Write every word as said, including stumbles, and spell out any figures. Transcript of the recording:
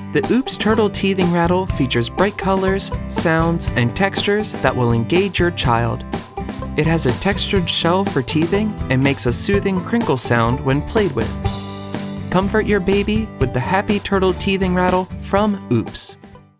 The Oops Turtle Teething Rattle features bright colors, sounds, and textures that will engage your child. It has a textured shell for teething and makes a soothing crinkle sound when played with. Comfort your baby with the Happy Turtle Teething Rattle from Oops.